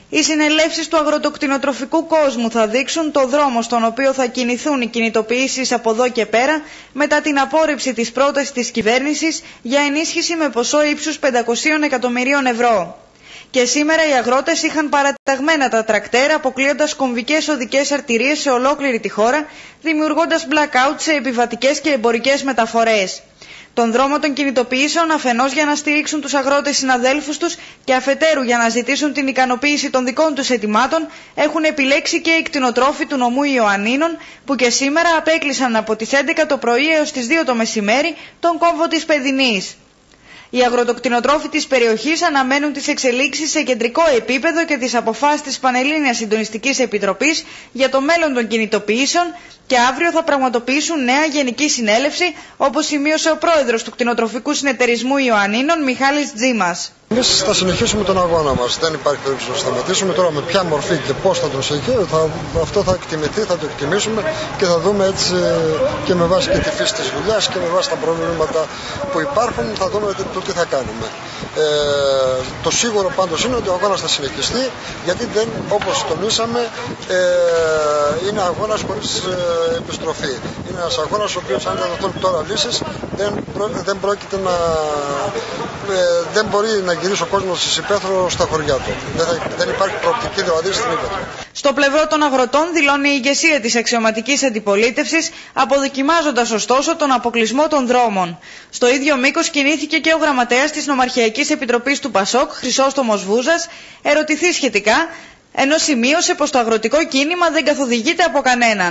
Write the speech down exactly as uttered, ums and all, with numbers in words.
Οι συνελεύσεις του αγροτοκτηνοτροφικού κόσμου θα δείξουν το δρόμο στον οποίο θα κινηθούν οι κινητοποιήσεις από εδώ και πέρα μετά την απόρριψη της πρότασης της κυβέρνησης για ενίσχυση με ποσό ύψους πεντακόσια εκατομμυρίων ευρώ. Και σήμερα οι αγρότες είχαν παραταγμένα τα τρακτέρ, αποκλείοντας κομβικές οδικές αρτηρίες σε ολόκληρη τη χώρα, δημιουργώντας blackout σε επιβατικές και εμπορικές μεταφορές. Τον δρόμο των κινητοποιήσεων, αφενός για να στηρίξουν τους αγρότες συναδέλφους τους και αφετέρου για να ζητήσουν την ικανοποίηση των δικών τους αιτημάτων, έχουν επιλέξει και οι κτηνοτρόφοι του νομού Ιωαννίνων, που και σήμερα απέκλεισαν από τις έντεκα το πρωί έως τις δύο το μεσημέρι τον κόμβο της Παιδινής. Οι αγροτοκτηνοτρόφοι της περιοχής αναμένουν τις εξελίξεις σε κεντρικό επίπεδο και τις αποφάσεις της Πανελλήνιας Συντονιστικής Επιτροπής για το μέλλον των κινητοποιήσεων και αύριο θα πραγματοποιήσουν νέα γενική συνέλευση, όπως σημείωσε ο πρόεδρος του Κτηνοτροφικού Συνεταιρισμού Ιωαννίνων, Μιχάλης Τζίμας. Εμείς θα συνεχίσουμε τον αγώνα μας. Δεν υπάρχει περίπτωση να σταματήσουμε. Τώρα με ποια μορφή και πώς θα τον συνεχίσουμε, θα, αυτό θα εκτιμηθεί, θα το εκτιμήσουμε και θα δούμε έτσι και με βάση και τη φύση της δουλειάς και με βάση τα προβλήματα που υπάρχουν, θα δούμε το τι θα κάνουμε. Ε, το σίγουρο πάντως είναι ότι ο αγώνας θα συνεχιστεί, γιατί δεν, όπως τονίσαμε, ε, είναι αγώνας χωρίς ε, επιστροφή. Είναι ένας αγώνας ο οποίος, αν δεν δοθούν τώρα λύσεις, δεν, δεν πρόκειται να... Ε, δεν μπορεί να γυρίσει ο κόσμος στις υπαίθρο στα χωριά του. Δεν, θα, δεν υπάρχει προοπτική δηλαδή στην υπαίθρο. Στο πλευρό των αγροτών δηλώνει η ηγεσία της αξιωματικής αντιπολίτευσης, αποδοκιμάζοντας ωστόσο τον αποκλεισμό των δρόμων. Στο ίδιο μήκος κινήθηκε και ο γραμματέας της Νομαρχιακής Επιτροπής του Πασόκ, Χρυσόστομος Βούζας, ερωτηθεί σχετικά, ενώ σημείωσε πως το αγροτικό κίνημα δεν καθοδηγείται από κανέναν.